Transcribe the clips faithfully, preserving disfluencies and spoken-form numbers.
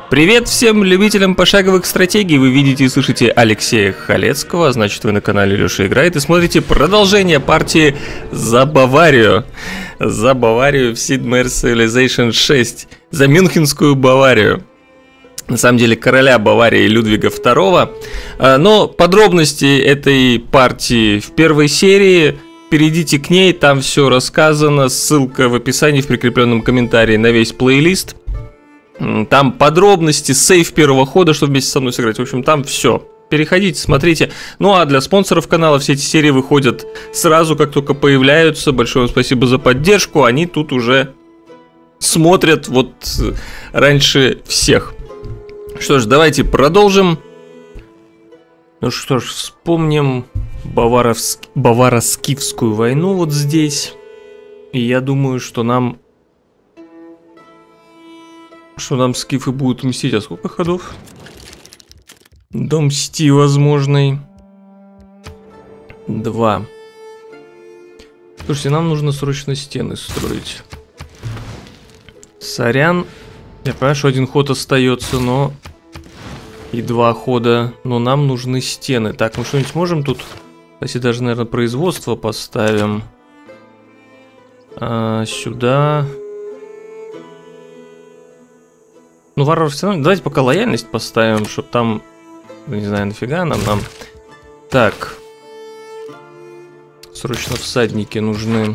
Привет всем любителям пошаговых стратегий. Вы видите и слышите Алексея Халецкого, значит, вы на канале Леша Играет и смотрите продолжение партии за Баварию. За Баварию в Sid Meier's Civilization шесть. За Мюнхенскую Баварию. На самом деле короля Баварии Людвига второго. Но подробности этой партии в первой серии. Перейдите к ней, там все рассказано. Ссылка в описании, в прикрепленном комментарии на весь плейлист. Там подробности, сейв первого хода, чтобы вместе со мной сыграть. В общем, там все. Переходите, смотрите. Ну а для спонсоров канала все эти серии выходят сразу, как только появляются. Большое вам спасибо за поддержку. Они тут уже смотрят вот раньше всех. Что ж, давайте продолжим. Ну что ж, вспомним Баваровск... Баваро-Скифскую войну вот здесь. И я думаю, что нам... Что нам скифы будут мстить. А сколько ходов? До мсти возможный. Два. Слушайте, нам нужно срочно стены строить. Сорян. Я понимаю, что один ход остается, но... И два хода. Но нам нужны стены. Так, мы что-нибудь можем тут... Кстати, даже, наверное, производство поставим. А, сюда... Ну, варваров все равно. Давайте пока лояльность поставим, чтобы там... Не знаю, нафига нам нам. Так. Срочно всадники нужны.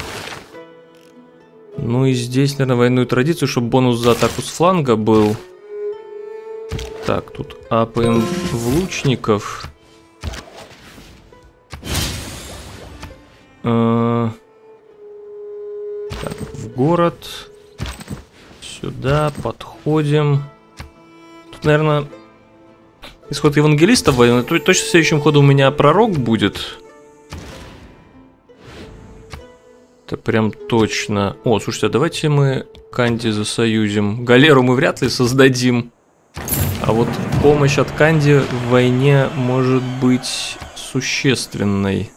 Ну и здесь, наверное, военную традицию, чтобы бонус за атаку с фланга был. Так, тут апаем в лучников. Так, в город... Сюда подходим. Тут, наверное, исход евангелиста военный. Точно в следующем ходу у меня пророк будет. Это прям точно. О, слушайте, а давайте мы Канди засоюзим. Галеру мы вряд ли создадим. А вот помощь от Канди в войне может быть существенной.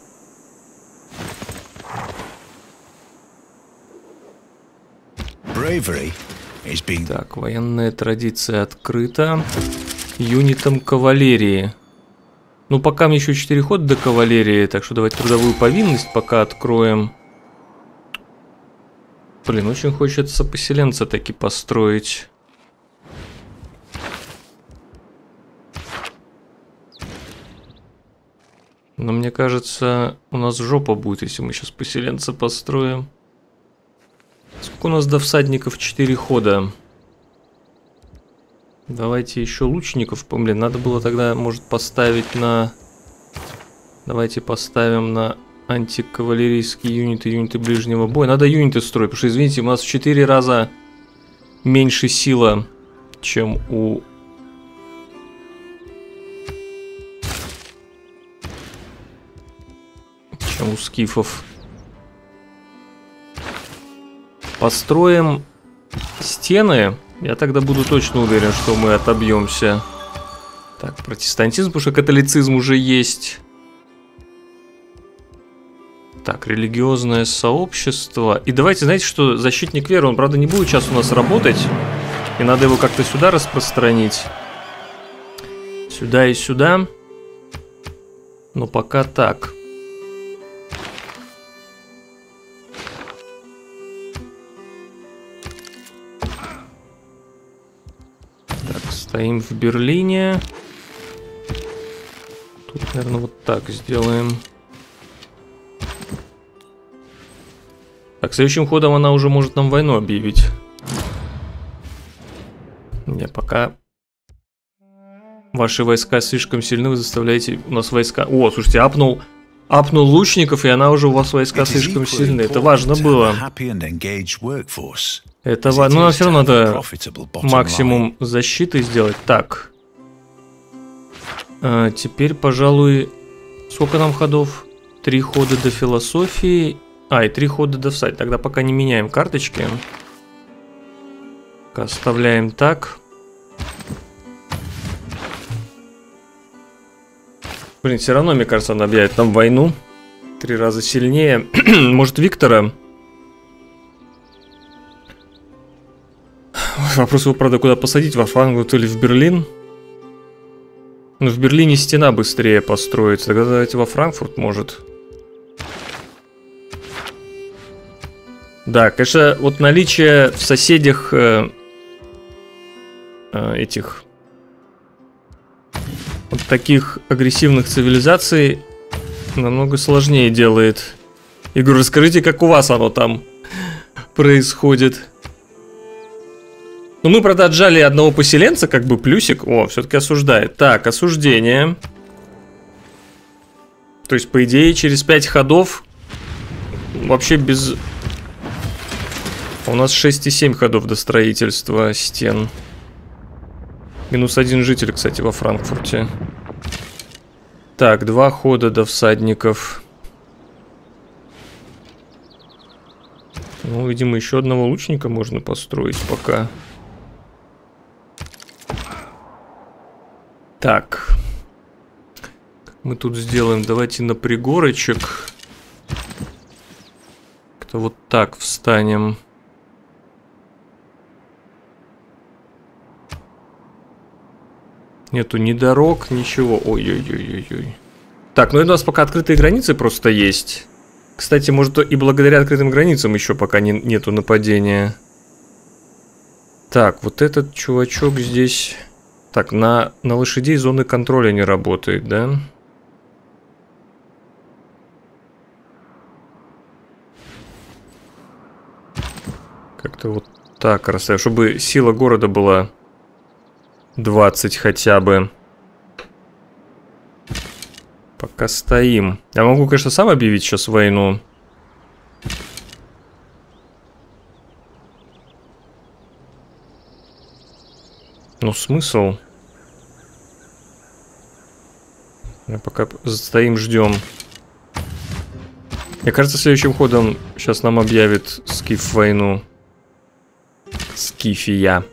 Bravery. Так, военная традиция открыта. Юнитом кавалерии. Ну, пока мне еще четыре хода до кавалерии, так что давайте трудовую повинность пока откроем. Блин, очень хочется поселенца таки построить. Но мне кажется, у нас жопа будет, если мы сейчас поселенца построим. Сколько у нас до всадников? четыре хода. Давайте еще лучников. Блин, надо было тогда, может, поставить на... Давайте поставим на антикавалерийские юниты, юниты ближнего боя. Надо юниты строить, потому что, извините, у нас в четыре раза меньше сила, чем у... Чем у скифов. Построим стены. Я тогда буду точно уверен, что мы отобьемся. Так, протестантизм, потому что католицизм уже есть. Так, религиозное сообщество. И давайте, знаете, что защитник веры, он, правда, не будет сейчас у нас работать. И надо его как-то сюда распространить. Сюда и сюда. Но пока так. Стоим в Берлине. Тут, наверное, вот так сделаем. Так, следующим ходом она уже может нам войну объявить. Не, пока ваши войска слишком сильны, вы заставляете у нас войска... О, слушайте, апнул, апнул лучников, и она уже у вас войска слишком сильны. Это важно было. Это важно. Ну, нам все равно надо максимум защиты сделать. Так. А, теперь, пожалуй... Сколько нам ходов? Три хода до философии. А, и три хода до всадь. Тогда пока не меняем карточки. Оставляем так. Блин, все равно, мне кажется, он объявит нам войну. Три раза сильнее. Может, Виктора... Вопрос его, правда, куда посадить, во Франкфурт или в Берлин? Ну, в Берлине стена быстрее построится, тогда давайте во Франкфурт, может. Да, конечно, вот наличие в соседях э, э, этих вот таких агрессивных цивилизаций намного сложнее делает. Игорь, расскажите, как у вас оно там происходит. Ну, мы, правда, отжали одного поселенца, как бы плюсик. О, все-таки осуждает. Так, осуждение. То есть, по идее, через пять ходов вообще без... У нас шесть и семь ходов до строительства стен. Минус один житель, кстати, во Франкфурте. Так, два хода до всадников. Ну, видимо, еще одного лучника можно построить пока. Так. Как мы тут сделаем? Давайте на пригорочек. Как-то вот так встанем. Нету ни дорог, ничего. Ой-ой-ой-ой-ой. Так, ну это у нас пока открытые границы просто есть. Кстати, может, и благодаря открытым границам еще пока не, нету нападения. Так, вот этот чувачок здесь... Так, на, на лошадей зоны контроля не работает, да? Как-то вот так расставим, чтобы сила города была двадцать хотя бы. Пока стоим. Я могу, конечно, сам объявить сейчас войну. Ну, смысл? Я пока стоим, ждем. Мне кажется, следующим ходом сейчас нам объявит Скиф войну. Скифия.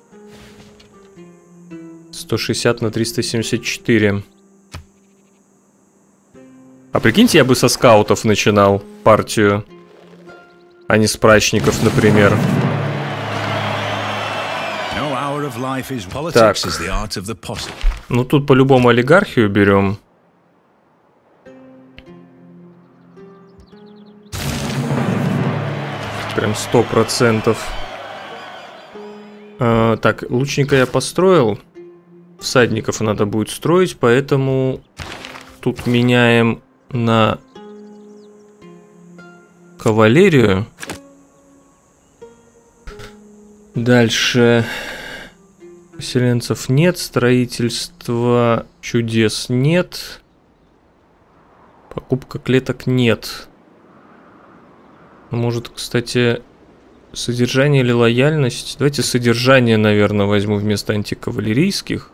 сто шестьдесят на триста семьдесят четыре. А прикиньте, я бы со скаутов начинал партию, а не с прачников, например. Так. Ну тут по-любому олигархию берем. Прям сто процентов. А, так, лучника я построил. Всадников надо будет строить, поэтому тут меняем на кавалерию. Дальше поселенцев нет, строительства чудес нет, покупка клеток нет. Может, кстати, содержание или лояльность? Давайте содержание, наверное, возьму вместо антикавалерийских.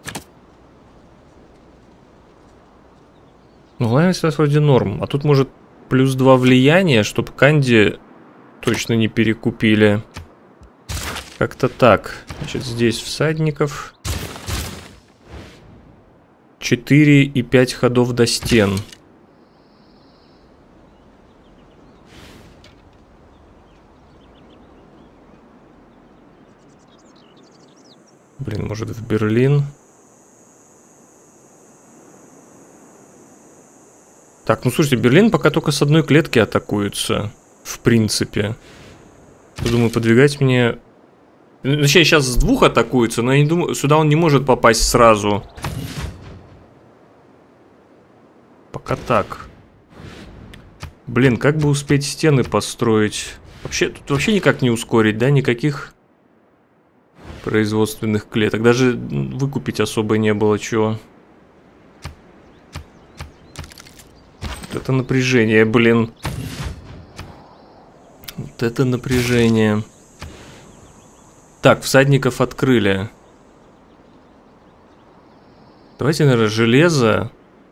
Ну, лояльность у нас вроде норм. А тут, может, плюс два влияния, чтобы канди точно не перекупили. Как-то так. Значит, здесь всадников. четыре и пять ходов до стен. Блин, может, в Берлин? Так, ну слушайте, Берлин пока только с одной клетки атакуется. В принципе. Думаю, подвигать мне... Точнее, сейчас с двух атакуется, но я не думаю, сюда он не может попасть сразу. Пока так. Блин, как бы успеть стены построить? Вообще, тут вообще никак не ускорить, да? Никаких производственных клеток. Даже выкупить особо не было чего. Вот это напряжение, блин. Вот это напряжение. Так, всадников открыли. Давайте, наверное, железо.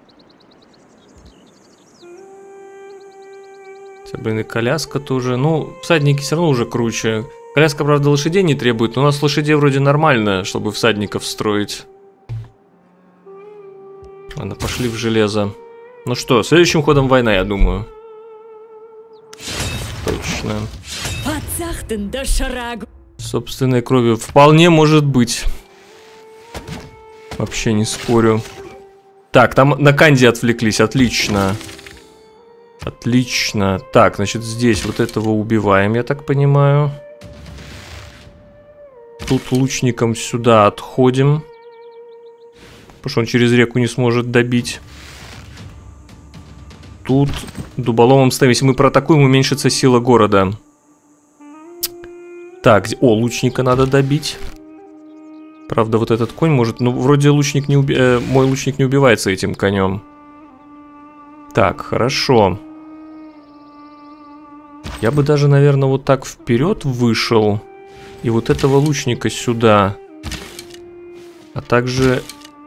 Хотя, блин, и коляска тоже. Ну, всадники все равно уже круче. Коляска, правда, лошадей не требует, но у нас лошадей вроде нормально, чтобы всадников строить. Ладно, пошли в железо. Ну что, следующим ходом война, я думаю. Точно. Собственной кровью. Вполне может быть. Вообще не спорю. Так, там на Канди отвлеклись. Отлично. Отлично. Так, значит, здесь вот этого убиваем, я так понимаю. Тут лучником сюда отходим. Потому что он через реку не сможет добить. Тут дуболомом ставим. Если мы проатакуем, уменьшится сила города. Так, о, лучника надо добить. Правда, вот этот конь может... Ну, вроде лучник не уби... э, мой лучник не убивается этим конем. Так, хорошо. Я бы даже, наверное, вот так вперед вышел. И вот этого лучника сюда. А также...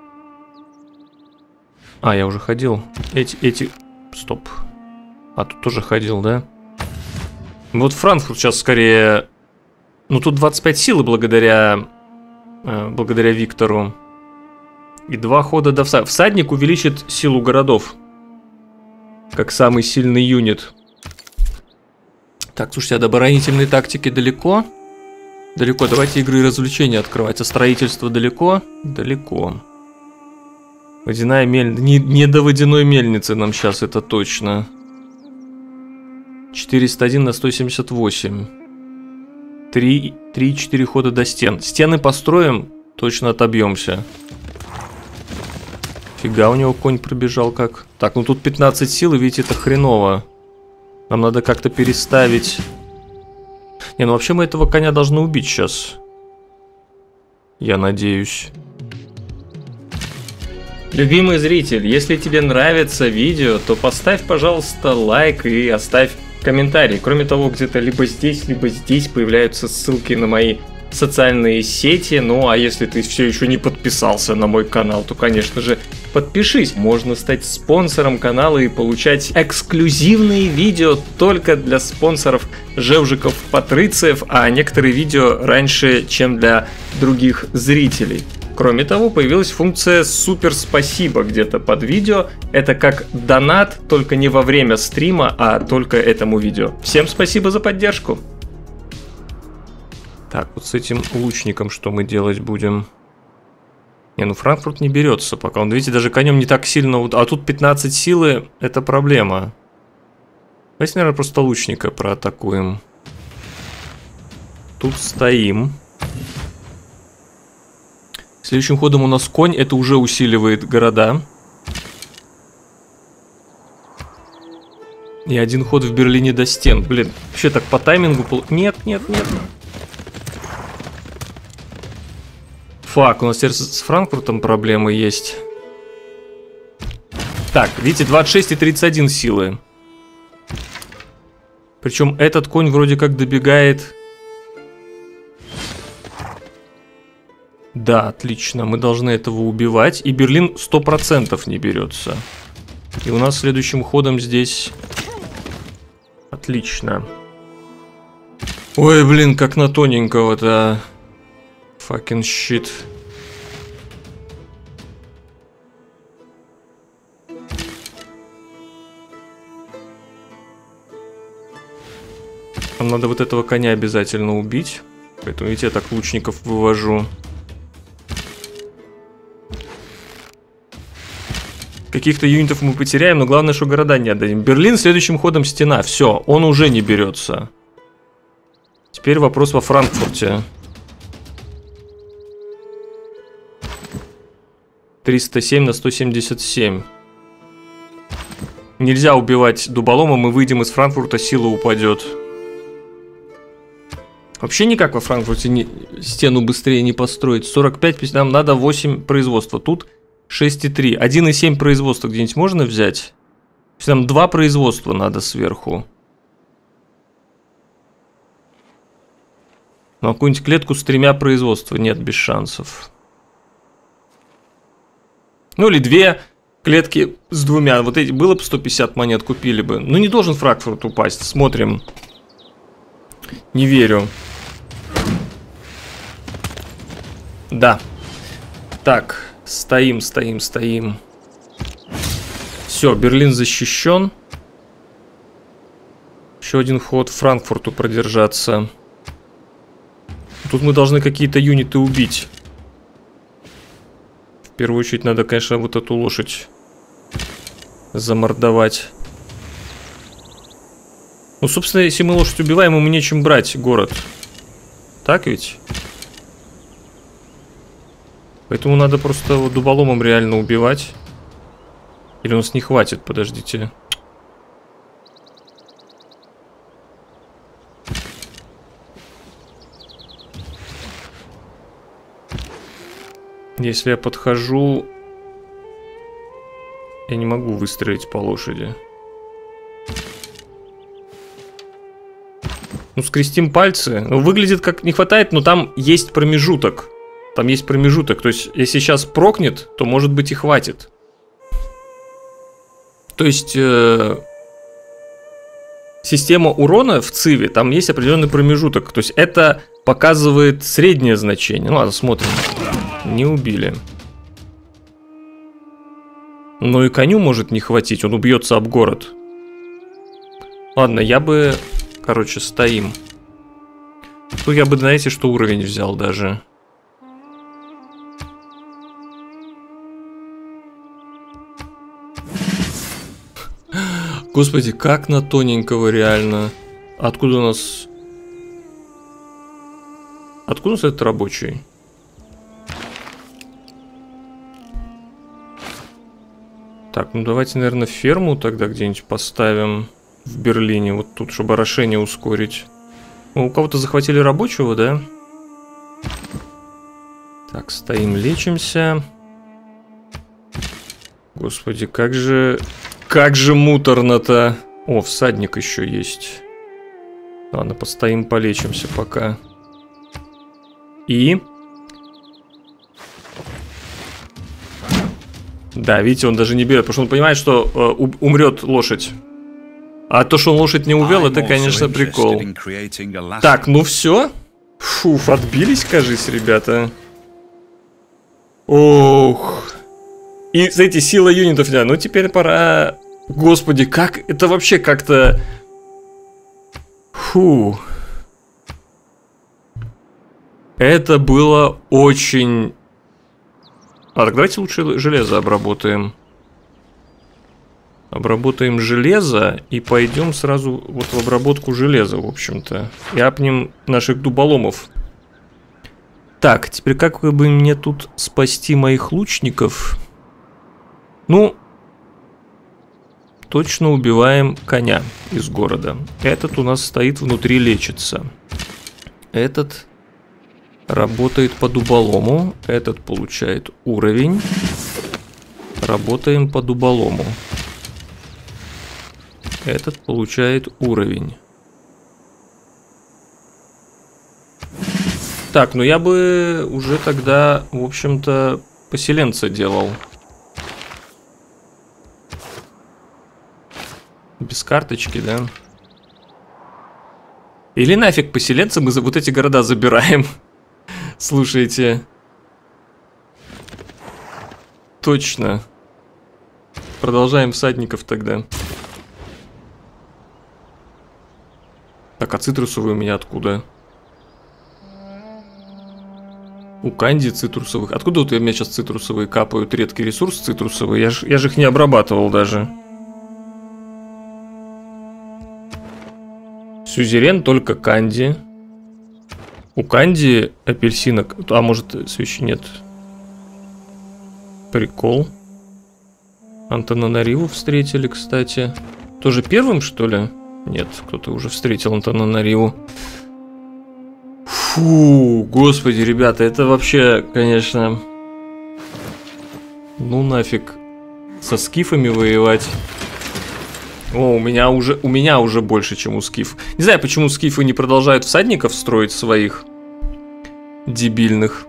А, я уже ходил. Эти, эти... Стоп. А, тут тоже ходил, да? Вот Франкфурт сейчас скорее... Ну, тут двадцать пять силы благодаря... Э, благодаря Виктору. И два хода до всадника. Всадник увеличит силу городов. Как самый сильный юнит. Так, слушайте, а до оборонительной тактики далеко? Далеко. Давайте игры и развлечения открывать. А строительство далеко? Далеко. Водяная мельница. Не, не до водяной мельницы нам сейчас, это точно. четыреста один на сто семьдесят восемь. три-четыре хода до стен. Стены построим, точно отобьемся. Фига, у него конь пробежал как. Так, ну тут пятнадцать сил, и видите, это хреново. Нам надо как-то переставить. Не, ну вообще мы этого коня должны убить сейчас. Я надеюсь. Любимый зритель, если тебе нравится видео, то поставь, пожалуйста, лайк и оставь комментарий. Кроме того, где-то либо здесь, либо здесь появляются ссылки на мои социальные сети. Ну, а если ты все еще не подписался на мой канал, то, конечно же, подпишись. Можно стать спонсором канала и получать эксклюзивные видео только для спонсоров Жевжиков Патрициев, а некоторые видео раньше, чем для других зрителей. Кроме того, появилась функция «Супер спасибо» где-то под видео. Это как донат, только не во время стрима, а только этому видео. Всем спасибо за поддержку. Так, вот с этим лучником что мы делать будем? Не, ну Франкфурт не берется пока. Он, видите, даже конем не так сильно... А тут пятнадцать силы, это проблема. Давайте, наверное, просто лучника проатакуем. Тут стоим. Следующим ходом у нас конь, это уже усиливает города. И один ход в Берлине до стен. Блин, вообще так по таймингу... Пол... Нет, нет, нет. Фак, у нас теперь с Франкфуртом проблемы есть. Так, видите, двадцать шесть и тридцать один силы. Причем этот конь вроде как добегает... Да, отлично, мы должны этого убивать. И Берлин сто процентов не берется. И у нас следующим ходом здесь... Отлично. Ой, блин, как на тоненького-то. Fucking shit. Нам надо вот этого коня обязательно убить. Поэтому, видите, я так лучников вывожу. Каких-то юнитов мы потеряем, но главное, что города не отдадим. Берлин следующим ходом стена. Все, он уже не берется. Теперь вопрос во Франкфурте. триста семь на сто семьдесят семь. Нельзя убивать дуболома, мы выйдем из Франкфурта, сила упадет. Вообще никак во Франкфурте не, стену быстрее не построить. сорок пять, нам надо восемь производства. Тут шесть и три. один и семь производства где-нибудь можно взять? Нам два производства надо сверху. Ну, а какую-нибудь клетку с тремя производствами нет, без шансов. Ну, или две клетки с двумя. Вот эти, было бы сто пятьдесят монет, купили бы. Ну, не должен Франкфурт упасть. Смотрим. Не верю. Да. Так. Стоим, стоим, стоим. Все, Берлин защищен. Еще один ход Франкфурту продержаться. тут мы должны какие-то юниты убить. В первую очередь надо, конечно, вот эту лошадь замордовать. Ну, собственно, если мы лошадь убиваем, ему нечем брать город. Так ведь? Поэтому надо просто вот дуболомом реально убивать. Или у нас не хватит, подождите. Если я подхожу, я не могу выстрелить по лошади. Ну, скрестим пальцы. Ну, выглядит как не хватает, но там есть промежуток. Там есть промежуток. То есть, если сейчас прокнет, то, может быть, и хватит. То есть, э, система урона в циве, там есть определенный промежуток. То есть, это показывает среднее значение. Ну, ладно, смотрим. Не убили. Но и коню может не хватить, он убьется об город. Ладно, я бы... Короче, стоим. Ну, я бы, знаете, что уровень взял даже. Господи, как на тоненького реально. Откуда у нас... Откуда у нас этот рабочий? Так, ну давайте, наверное, ферму тогда где-нибудь поставим в Берлине. Вот тут, чтобы орошение ускорить. Ну, у кого-то захватили рабочего, да? Так, стоим, лечимся. Господи, как же... Как же муторно-то. О, всадник еще есть. Ладно, постоим, полечимся пока. И... Да, видите, он даже не берет, потому что он понимает, что э, умрет лошадь. А то, что он лошадь не увел, это, конечно, прикол. Так, ну все. Фуф, отбились, кажись, ребята. Ох. И, знаете, сила юнитов, да, ну теперь пора... Господи, как... Это вообще как-то... Фу. Это было очень... А, так давайте лучше железо обработаем. Обработаем железо и пойдем сразу вот в обработку железа, в общем-то. И апнем наших дуболомов. Так, теперь как бы мне тут спасти моих лучников? Ну, точно убиваем коня из города. Этот у нас стоит внутри, лечится. Этот... Работает по дуболому. Этот получает уровень. Работаем по дуболому. Этот получает уровень. Так, ну я бы уже тогда, в общем-то, поселенца делал. Без карточки, да? Или нафиг поселенца, мы вот эти города забираем. Слушайте. Точно. Продолжаем всадников тогда. Так, а цитрусовые у меня откуда? У Канди цитрусовых. Откуда вот у меня сейчас цитрусовые капают? Редкий ресурс цитрусовый. Я же я ж их не обрабатывал даже. Сюзерен только Канди. У Канди апельсинок. А может, свечи нет. Прикол. Антананариву встретили, кстати. Тоже первым, что ли? Нет, кто-то уже встретил Антананариву. Фу, господи, ребята, это вообще, конечно... Ну нафиг. Со скифами воевать. О, у меня уже, у меня уже больше, чем у скиф. Не знаю, почему скифы не продолжают всадников строить своих дебильных.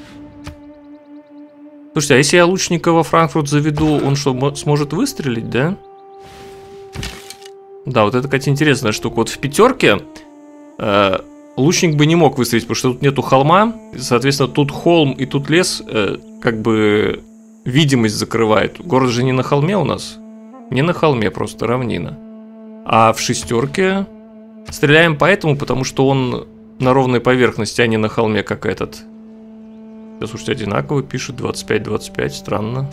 Слушайте, а если я лучника во Франкфурт заведу, он что, сможет выстрелить, да? Да, вот это, кстати, интересная штука. Вот в пятерке э, лучник бы не мог выстрелить, потому что тут нету холма. Соответственно, тут холм и тут лес, э, как бы видимость закрывает. Город же не на холме у нас. Не на холме, просто равнина. А в шестерке стреляем поэтому, потому что он на ровной поверхности, а не на холме, как этот. Сейчас, слушайте, одинаково пишут. двадцать пять двадцать пять, странно.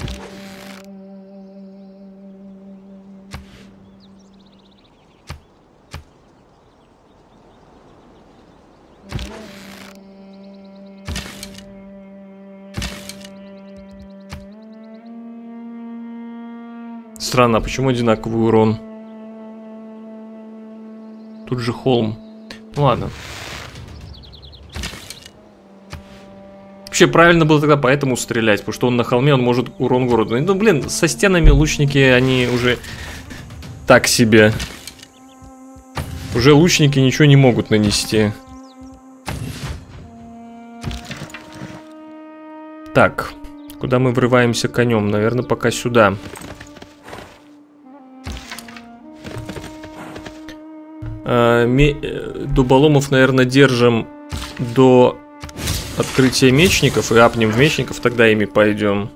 Странно, а почему одинаковый урон? Тут же холм. Ну ладно. Вообще правильно было тогда поэтому стрелять, потому что он на холме, он может урон городу. Ну блин, со стенами лучники, они уже так себе. Уже лучники ничего не могут нанести. Так, куда мы врываемся конем? Наверное, пока сюда. Дуболомов, наверное, держим до открытия мечников и апнем в мечников, тогда ими пойдем.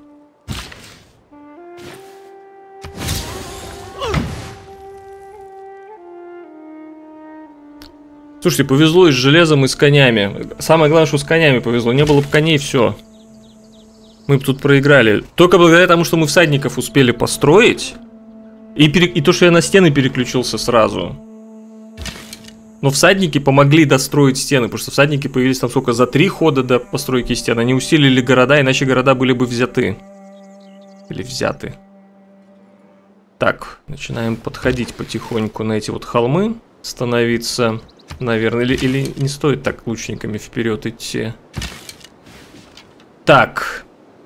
Слушайте, повезло и с железом, и с конями. Самое главное, что с конями повезло. Не было бы коней, все. Мы бы тут проиграли. Только благодаря тому, что мы всадников успели построить. И, пере... и то, что я на стены переключился сразу. Но всадники помогли достроить стены, потому что всадники появились там сколько, за три хода до постройки стен. Они усилили города, иначе города были бы взяты. Или взяты. Так, начинаем подходить потихоньку на эти вот холмы. Становиться, наверное, или, или не стоит так лучниками вперед идти. Так.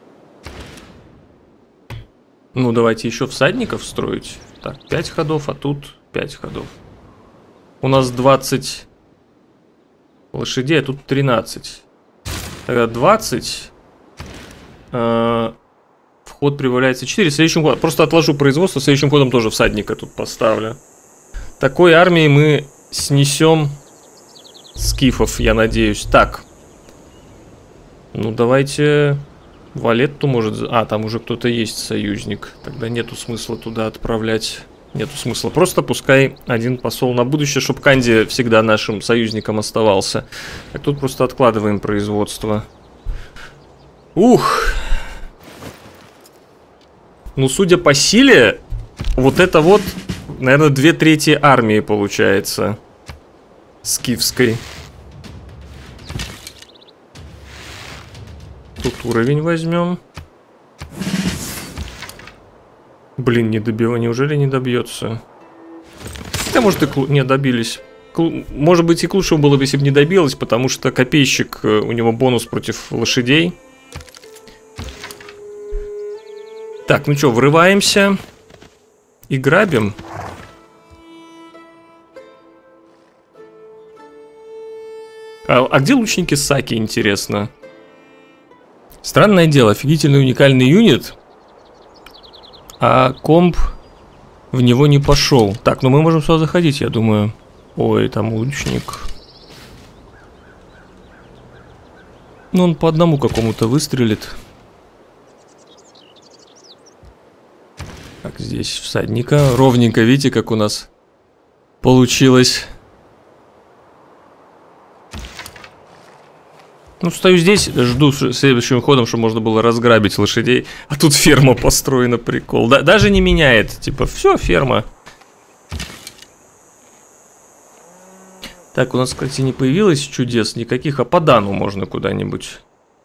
Ну, давайте еще всадников строить. Так, пять ходов, а тут пять ходов. У нас двадцать лошадей, а тут тринадцать. Тогда двадцать. Э, вход прибавляется четыре. Следующим ходом, просто отложу производство, следующим ходом тоже всадника тут поставлю. Такой армией мы снесем скифов, я надеюсь. Так. Ну, давайте... Валетту может... А, там уже кто-то есть, союзник. Тогда нету смысла туда отправлять... Нету смысла. Просто пускай один посол на будущее, чтобы Канди всегда нашим союзником оставался. Так тут просто откладываем производство. Ух! Ну, судя по силе, вот это вот, наверное, две трети армии получается. Скифской. Тут уровень возьмем. Блин, не добил. Неужели не добьется? Хотя, может, и к... не добились. К... Может быть, и к лучшему было бы, если бы не добилось, потому что копейщик, у него бонус против лошадей. Так, ну что, врываемся и грабим. А, а где лучники Саки, интересно? Странное дело, офигительный уникальный юнит. А комп в него не пошел. Так, ну мы можем сюда заходить, я думаю. Ой, там лучник. Ну, он по одному какому-то выстрелит. Так, здесь всадника. Ровненько, видите, как у нас получилось. Ну, стою здесь, жду следующим ходом, чтобы можно было разграбить лошадей. А тут ферма построена, прикол. Да, даже не меняет. Типа, все, ферма. Так, у нас, кстати, не появилось чудес никаких. А по Дану можно куда-нибудь.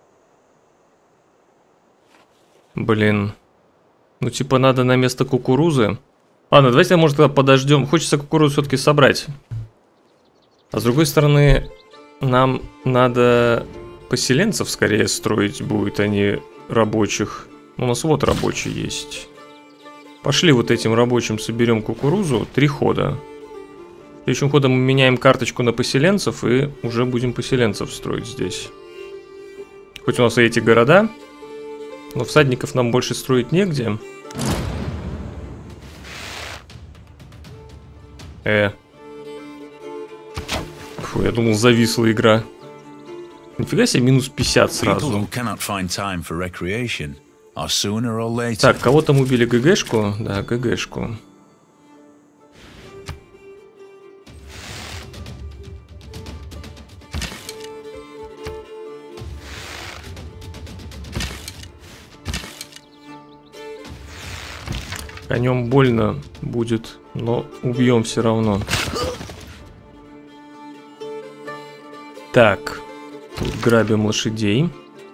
Блин. Ну, типа, надо на место кукурузы. Ладно, давайте, может, тогда подождем. Хочется кукурузу все-таки собрать. А с другой стороны, нам надо... Поселенцев скорее строить будет, а не рабочих. У нас вот рабочий есть. Пошли вот этим рабочим соберем кукурузу. Три хода. Следующим ходом мы меняем карточку на поселенцев и уже будем поселенцев строить здесь. Хоть у нас и эти города, но всадников нам больше строить негде. Э. Фу, я думал, зависла игра. Нифига себе, минус пятьдесят сразу. Так, кого там убили? ГГшку? Да, ГГшку. Конем больно будет, но убьем все равно. Так, тут грабим лошадей.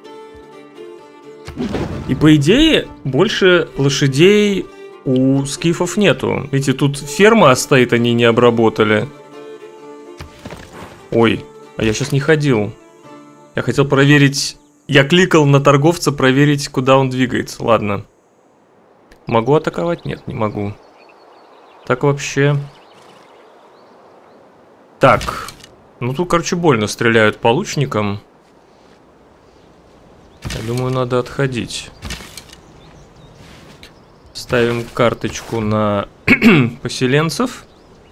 И по идее, больше лошадей у скифов нету. Видите, тут ферма стоит, они не обработали. Ой, а я сейчас не ходил. Я хотел проверить... Я кликал на торговца, проверить, куда он двигается. Ладно. Могу атаковать? Нет, не могу. Так вообще... Так. Ну тут, короче, больно стреляют по лучникам. Я думаю, надо отходить. Ставим карточку на поселенцев.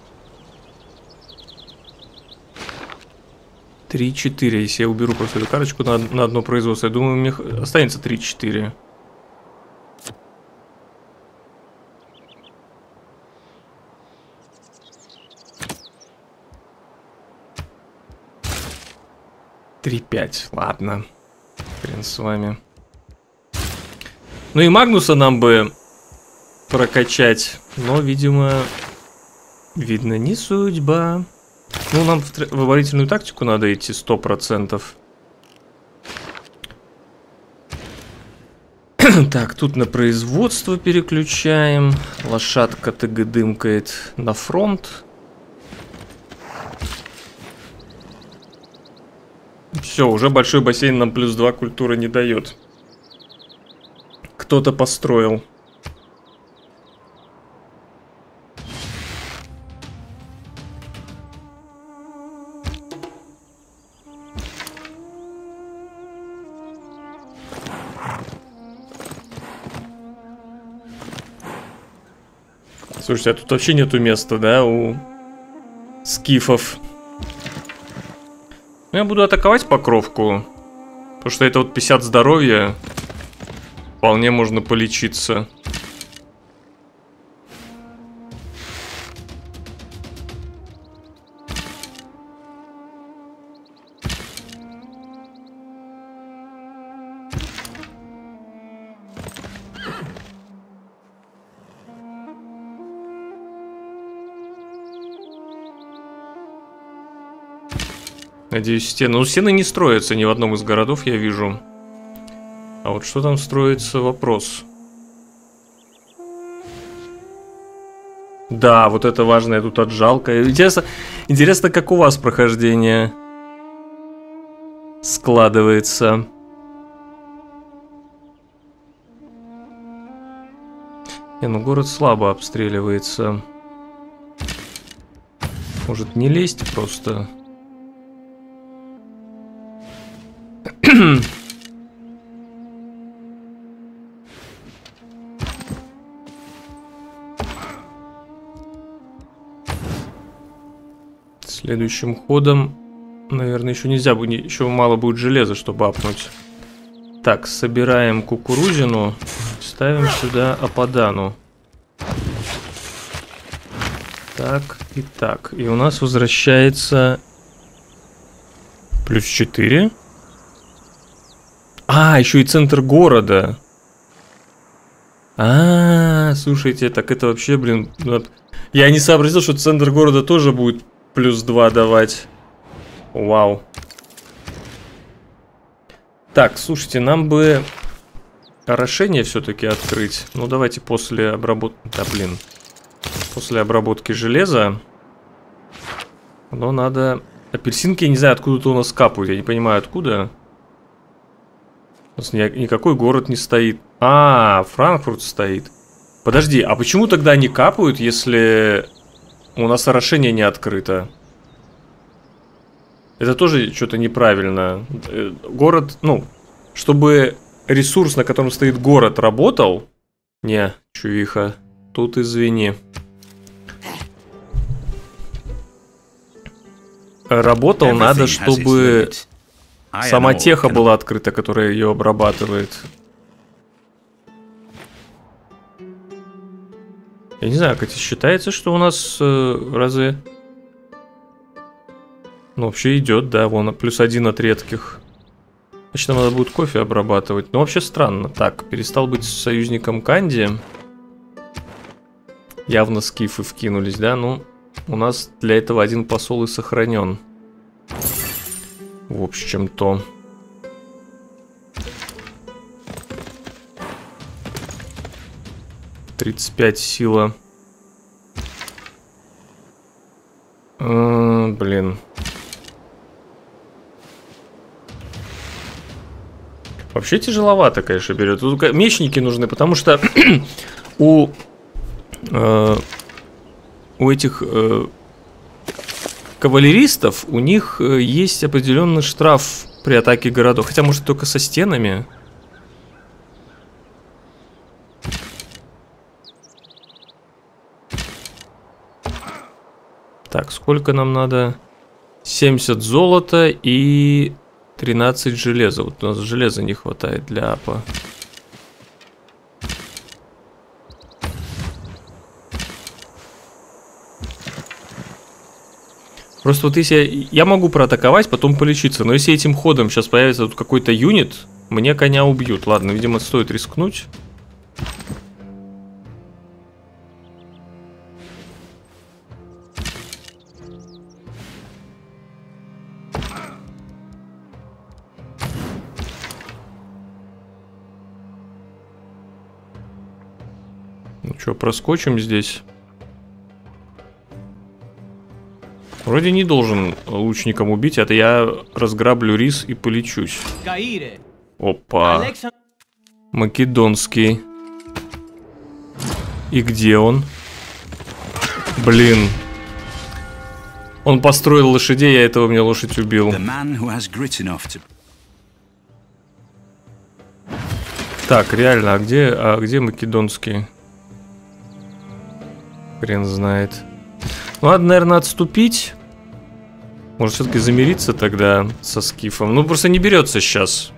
три-четыре. Если я уберу просто эту карточку на, на одно производство, я думаю, мне останется три-четыре. три-пять. Ладно. Хрен с вами. Ну и Магнуса нам бы прокачать. Но, видимо, видно, не судьба. Ну, нам в, в оборонительную тактику надо идти сто процентов. Так, тут на производство переключаем. Лошадка тыгыдымкает на фронт. Все, уже большой бассейн нам плюс два культура не дает. Кто-то построил. Слушайте, а тут вообще нету места, да, у скифов. Ну, я буду атаковать Покровку, потому что это вот пятьдесят здоровья. Вполне можно полечиться. Надеюсь, стены... Ну, стены не строятся ни в одном из городов, я вижу. А вот что там строится, вопрос. Да, вот это важная тут отжалка. Интересно, интересно, как у вас прохождение складывается. Не, ну город слабо обстреливается. Может, не лезть просто... Следующим ходом, наверное, еще нельзя будет, еще мало будет железа, чтобы апнуть. Так, собираем кукурузину, ставим сюда Ападану. Так и так. И у нас возвращается плюс четыре. А, еще и центр города. А, слушайте, так это вообще, блин... Я не сообразил, что центр города тоже будет плюс два давать. Вау. Так, слушайте, нам бы орошение все-таки открыть. Ну, давайте после обработки... Да, блин. После обработки железа. Но надо... Апельсинки, я не знаю, откуда-то у нас капают. Я не понимаю, откуда. У нас ни... никакой город не стоит. А, Франкфурт стоит. Подожди, а почему тогда они капают, если у нас орошение не открыто? Это тоже что-то неправильно. Город, ну, чтобы ресурс, на котором стоит город, работал. Не, чувиха, тут извини. Работал надо, чтобы сама теха была открыта, которая ее обрабатывает. Я не знаю, как это считается, что у нас э, разве... Ну, вообще идет, да, вон, плюс один от редких. Значит, нам надо будет кофе обрабатывать. Но вообще странно. Так, перестал быть союзником Канди. Явно скифы вкинулись, да? Ну, у нас для этого один посол и сохранен. В общем-то. тридцать пять сила. А, блин. Вообще тяжеловато, конечно, берет. Тут мечники нужны, потому что у, э, у этих э, кавалеристов у них есть определенный штраф при атаке городов. Хотя, может, только со стенами. Так, сколько нам надо? семьдесят золота и тринадцать железа. Вот у нас железа не хватает для апа. Просто вот если я могу проатаковать, потом полечиться. Но если этим ходом сейчас появится тут какой-то юнит, мне коня убьют. Ладно, видимо, стоит рискнуть. Ну что, проскочим здесь. Вроде не должен лучником убить, это я разграблю рис и полечусь. Опа. Македонский. И где он? Блин. Он построил лошадей, я этого мне лошадь убил. Так, реально, а где, а где македонский? Хрен знает. Ну, надо, наверное, отступить. Может, все-таки замириться тогда со скифом. Ну, просто не берется сейчас.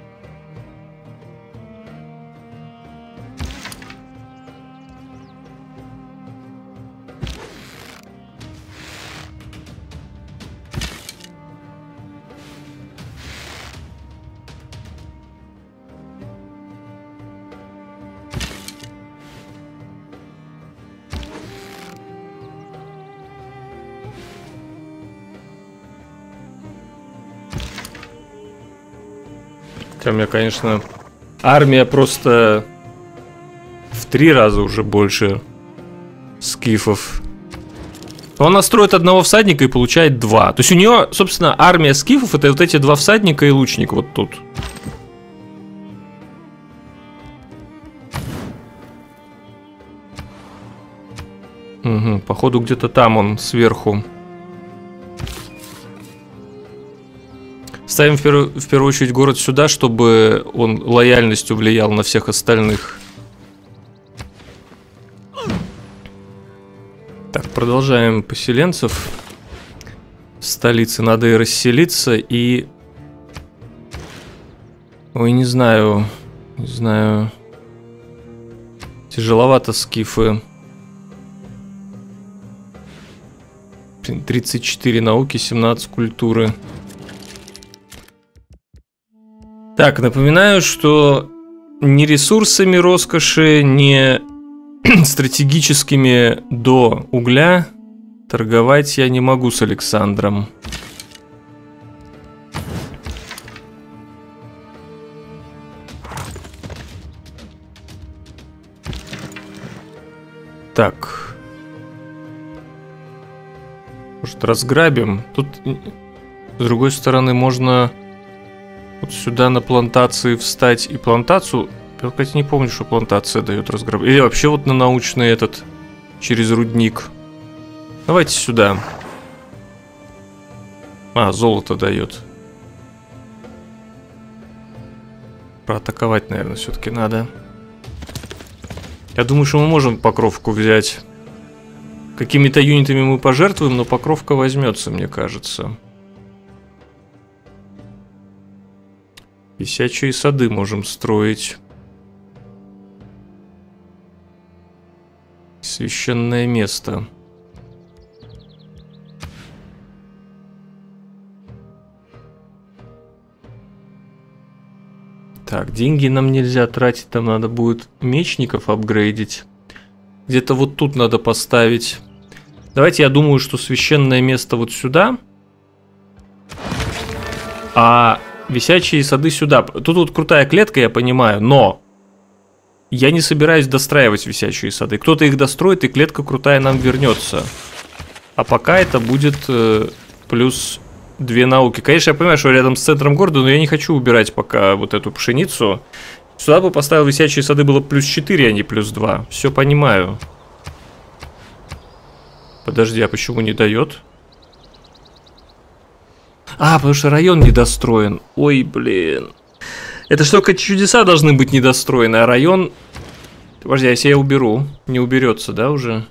У меня, конечно, армия просто в три раза уже больше скифов. Он настроит одного всадника и получает два. То есть у нее, собственно, армия скифов — это вот эти два всадника и лучник вот тут. Угу, походу где-то там он сверху. Ставим в первую, в первую очередь город сюда, чтобы он лояльностью влиял на всех остальных. Так, продолжаем поселенцев. В столице надо и расселиться, и... Ой, не знаю. Не знаю. Тяжеловато скифы. тридцать четыре науки, семнадцать культуры. Так, напоминаю, что ни ресурсами роскоши, ни стратегическими до угля торговать я не могу с Александром. Так. Может, разграбим? Тут, с другой стороны, можно... Вот сюда на плантации встать и плантацию. Я, кстати, не помню, что плантация дает разграб. Или вообще вот на научный этот, через рудник. Давайте сюда. А, золото дает. Проатаковать, наверное, все-таки надо. Я думаю, что мы можем Покровку взять. Какими-то юнитами мы пожертвуем, но Покровка возьмется, мне кажется. Висячие сады можем строить. Священное место. Так, деньги нам нельзя тратить, там надо будет мечников апгрейдить. Где-то вот тут надо поставить. Давайте, я думаю, что священное место вот сюда. А висячие сады сюда. Тут вот крутая клетка, я понимаю, но я не собираюсь достраивать висячие сады. Кто-то их достроит, и клетка крутая нам вернется. А пока это будет э, плюс две науки. Конечно, я понимаю, что рядом с центром города, но я не хочу убирать пока вот эту пшеницу. Сюда бы поставил висячие сады, было плюс четыре, а не плюс два. Все понимаю. Подожди, а почему не дает? А, потому что район недостроен. Ой, блин. Это ж только чудеса должны быть недостроены, а район... Подожди, а если я уберу? Не уберется, да, уже?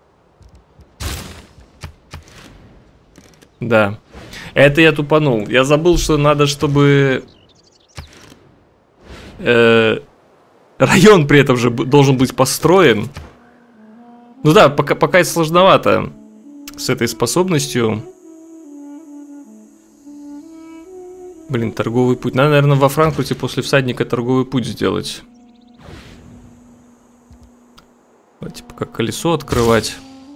Да. Это я тупанул. Я забыл, что надо, чтобы... Э, район при этом же должен быть построен. Ну да, пока, пока это сложновато с этой способностью. Блин, торговый путь. Надо, наверное, во Франкфурте после всадника торговый путь сделать. Давайте пока колесо открывать.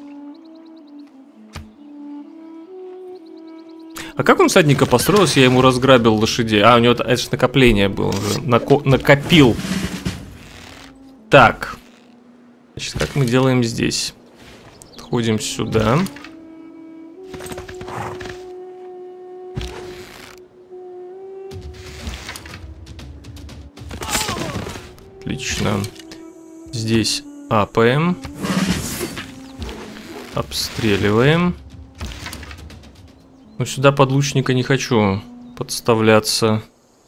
А как он всадника построился? Я ему разграбил лошадей. А, у него это же накопление было уже. Нако накопил. Так. Значит, как мы делаем здесь? Отходим сюда. Отлично. Здесь апаем. Обстреливаем. Но сюда под лучника не хочу подставляться.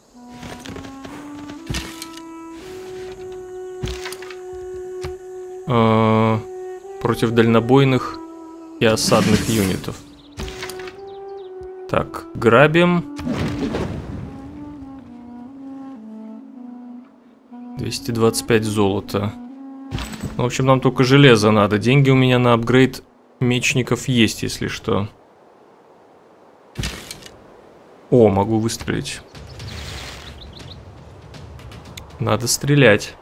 А, против дальнобойных и осадных юнитов. Так, грабим. двести двадцать пять золота. Ну, в общем, нам только железо надо. Деньги у меня на апгрейд мечников есть, если что. О, могу выстрелить. Надо стрелять.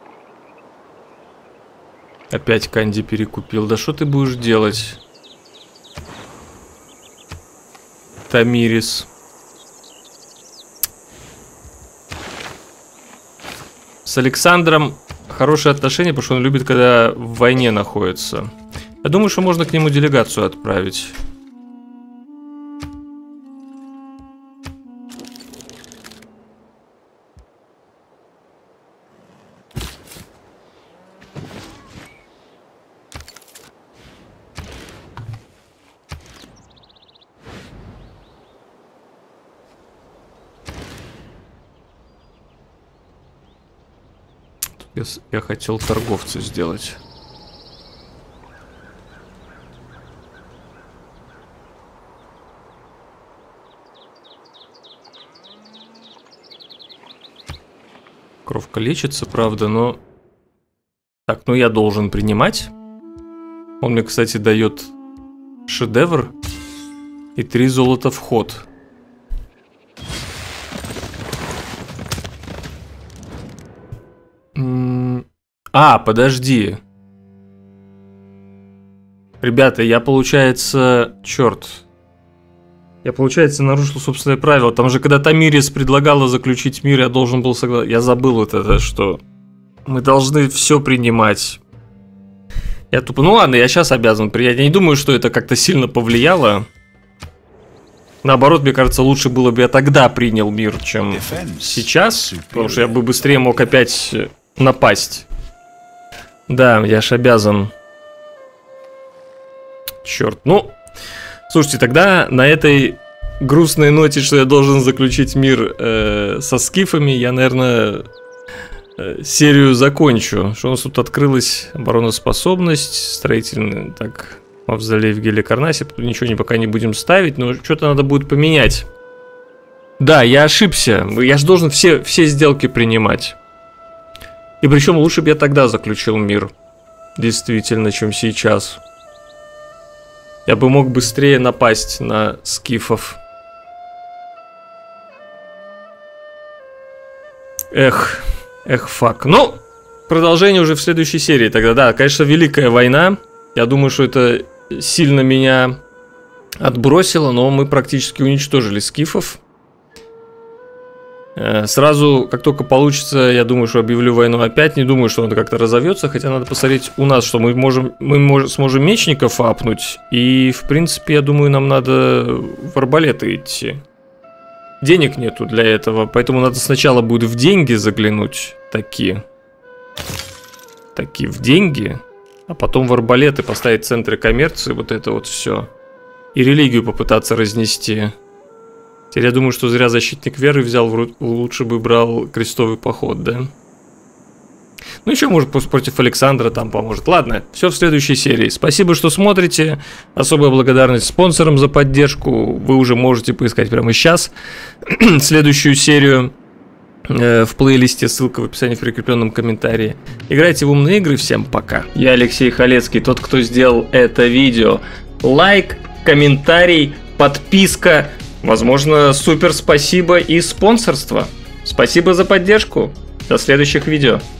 Опять Канди перекупил. Да что ты будешь делать? Тамирис. С Александром хорошие отношения, потому что он любит, когда в войне находится. Я думаю, что можно к нему делегацию отправить. Я хотел торговца сделать. Кровка лечится, правда, но... Так, ну я должен принимать. Он мне, кстати, дает шедевр и три золота в ход. А, подожди. Ребята, я, получается... Черт. Я, получается, нарушил собственное правило. Там же, когда Тамирис предлагала заключить мир, я должен был согласиться. Я забыл вот это, что... Мы должны все принимать. Я тупо... Ну ладно, я сейчас обязан принять. Я не думаю, что это как-то сильно повлияло. Наоборот, мне кажется, лучше было бы я тогда принял мир, чем сейчас. Потому что я бы быстрее мог опять напасть. Да, я ж обязан. Черт, ну... Слушайте, тогда на этой грустной ноте, что я должен заключить мир э, со скифами, я, наверное, э, серию закончу. Что у нас тут открылась обороноспособность, строительный, так, мавзолей в Геликарнасе. Ничего не, пока не будем ставить, но что-то надо будет поменять. Да, я ошибся. Я же должен все, все сделки принимать. И причем лучше бы я тогда заключил мир, действительно, чем сейчас. Я бы мог быстрее напасть на скифов. Эх, эх, фак. Ну, продолжение уже в следующей серии тогда. Да, конечно, Великая война. Я думаю, что это сильно меня отбросило, но мы практически уничтожили скифов. Сразу, как только получится, я думаю, что объявлю войну опять. Не думаю, что он как-то разовьется, хотя надо посмотреть у нас, что мы можем, мы можем, сможем мечников апнуть. И, в принципе, я думаю, нам надо в арбалеты идти. Денег нету для этого, поэтому надо сначала будет в деньги заглянуть. Такие. Такие в деньги. А потом в арбалеты поставить центры коммерции, вот это вот все. И религию попытаться разнести. Теперь я думаю, что зря защитник веры взял, лучше бы брал крестовый поход, да? Ну еще, может, против Александра там поможет. Ладно, все в следующей серии. Спасибо, что смотрите. Особая благодарность спонсорам за поддержку. Вы уже можете поискать прямо сейчас следующую серию э, в плейлисте. Ссылка в описании в прикрепленном комментарии. Играйте в умные игры. Всем пока. Я Алексей Халецкий, тот, кто сделал это видео. Лайк, комментарий, подписка. Возможно, супер спасибо и спонсорство. Спасибо за поддержку. До следующих видео.